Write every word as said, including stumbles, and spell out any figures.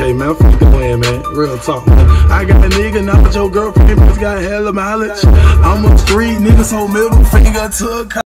Okay, man, fuck the win, man. Real talk, man. I got a nigga, now but your girlfriend just got hella mileage. I'm a street nigga, so middle finger to a